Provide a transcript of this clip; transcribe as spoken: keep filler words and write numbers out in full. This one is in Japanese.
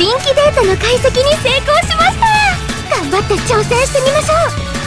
新規データの解析に成功しました。頑張って挑戦してみましょう。